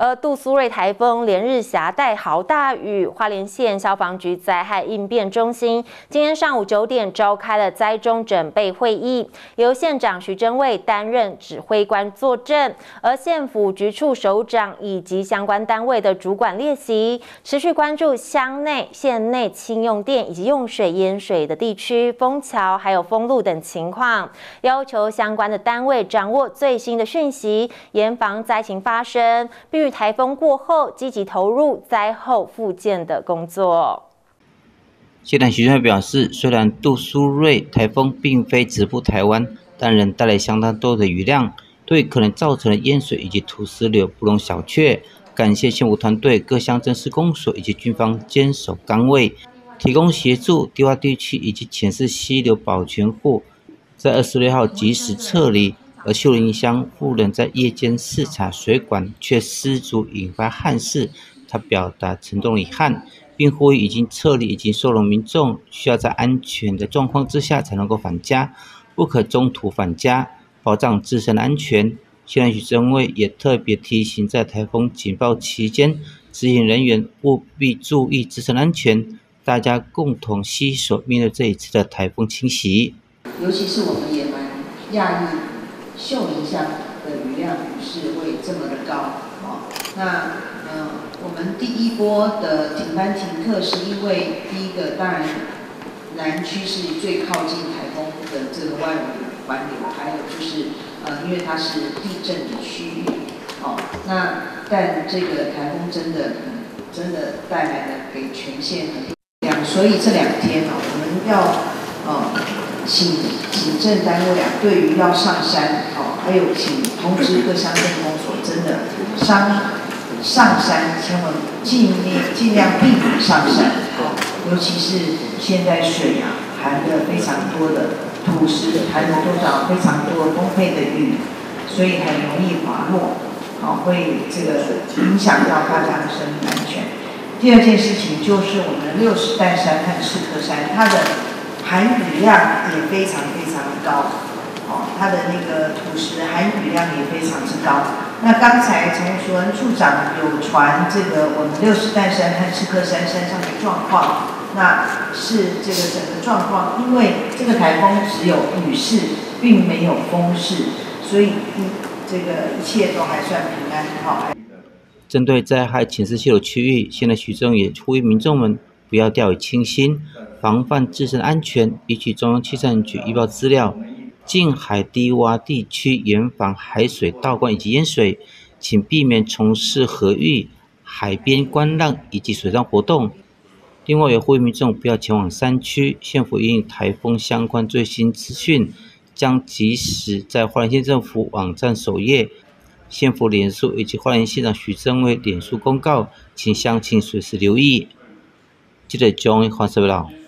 而杜苏芮台风连日携带豪大雨，花莲县消防局灾害应变中心今天上午9点召开了灾中准备会议，由县长徐榛蔚担任指挥官坐镇，而县府局处首长以及相关单位的主管列席，持续关注乡内、县内轻用电以及用水淹水的地区、封桥还有封路等情况，要求相关的单位掌握最新的讯息，严防灾情发生，并于台风过后积极投入灾后复健的工作。 县长徐榛蔚表示，虽然杜苏芮台风并非直扑台湾，但仍带来相当多的雨量，对可能造成的淹水以及土石流不容小觑。感谢县府团队、各乡镇施工所以及军方坚守岗位，提供协助低洼地区以及浅势溪流保全户在26号及时撤离。而秀林乡妇人在夜间视察水管却失足引发憾事，他表达沉重遗憾，并呼吁已经撤离、已经收容民众需要在安全的状况之下才能够返家，不可中途返家，保障自身的安全。县长徐榛蔚也特别提醒，在台风警报期间，执行人员务必注意自身安全，大家共同携手面对这一次的台风侵袭。 尤其是我们也蛮讶异，秀林乡的雨量是会这么的高那我们第一波的停班停课是因为第一个，当然南区是最靠近台风的这个外围环流，还有就是因为它是地震的区域但这个台风真的带来了给全县很力量，所以这2天我们要请行政单位对于要上山还有请通知各乡镇公所，真的上山千万尽量避免上山尤其是现在水含了非常多的土石，含了多少非常多丰沛的雨，所以很容易滑落会这个影响到大家的生命安全。第二件事情就是我们60担山和赤科山，它的含雨量也非常高它的那个土石含雨量也非常之高。那刚才陈淑恩处长有传这个我们60担山和赤科山山上的状况，那是这个整个状况，因为这个台风只有雨势，并没有风势，所以这个一切都还算平安针对灾害浅势溪流区域，现在徐榛蔚也呼吁民众们不要掉以轻心，防范自身安全，依据中央气象局预报资料，近海低洼地区严防海水倒灌以及淹水，请避免从事河域、海边观浪以及水上活动。另外也呼吁民众不要前往山区，县府因应台风相关最新资讯，将及时在花莲县政府网站首页、县府脸书以及花莲县长徐榛蔚脸书公告，请乡亲随时留意。记者 John 黄色报道。